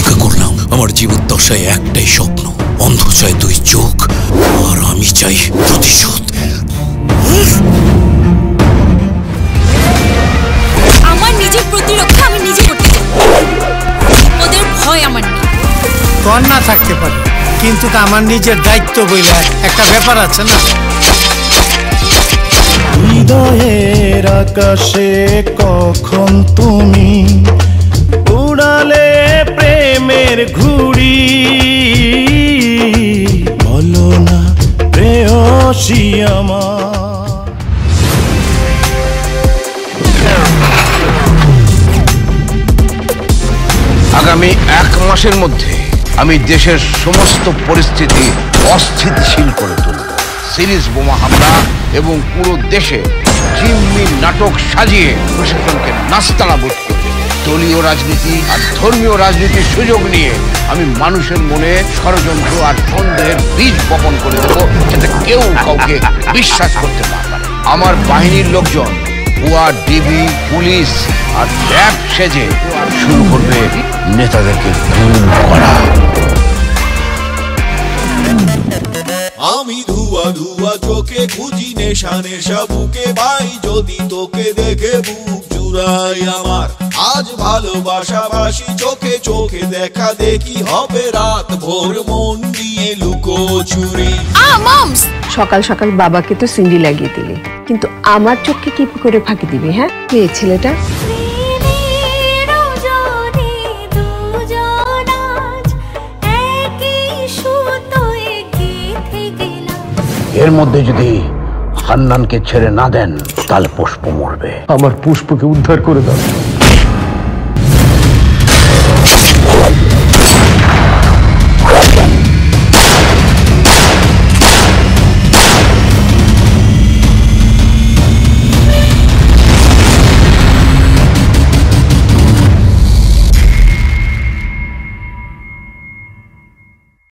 অপেক্ষা করলাম। আমার জীবদ্দশায় একটাই স্বপ্ন, অন্ধ চাই 2 চোখ, আর আমি চাই প্রতিশোধ। আমার নিজের প্রতিরক্ষা আমি নিজে করতে চাই। ওদের ভয় আমার নেই। কন্যা থাকতে পারে, কিন্তু তা আমার নিজের দায়িত্ব বইলে একটা ব্যাপার আছে না। হৃদয়ের আকাশে কখন তুমি উড়ালে প্রেমের ঘুড়ি, বলো না প্রেয়সী আমার। আগামী 1 মাসের মধ্যে আমি দেশের সমস্ত পরিস্থিতি অস্থিতিশীল করে তুলব। সিরিজ বোমা হামলা এবং পুরো দেশে জিম্মি নাটক সাজিয়ে প্রশাসনকে নাস্তানাবুদ করব। দলীয় রাজনীতি আর ধর্মীয় রাজনীতির সুযোগ নিয়ে আমি মানুষের মনে ষড়যন্ত্র আর সন্দেহের বীজ বপন করে দেব, যাতে কেউ কাউকে বিশ্বাস করতে না পারে। আমার বাহিনীর লোকজন ভুয়া ডিবি, পুলিশ আর র্যাব সেজে শুরু করবে নেতাদেরকে গুম করা। আমি ধুয়া ধুয়া চোখে খুঁজি নেশা নেশা বুকে, ভাই যদি তোকে দেখে বুক জুড়াই আমার। আজ ভালোবাসাবাসি চোখে চোখে দেখা দেখি হবে রাত ভোর মন নিয়ে লুকোচুরি। মমস, সকাল সকাল বাবাকে তো সিন্ডি লাগিয়ে দিলি, কিন্তু আমার চোখকে কি করে ফাঁকি দিবি? হ্যাঁ, কে ছেলেটা? এর মধ্যে যদি হান্নানকে ছেড়ে না দেন, তাহলে পুষ্প মরবে। আমার পুষ্পকে উদ্ধার করে দাও।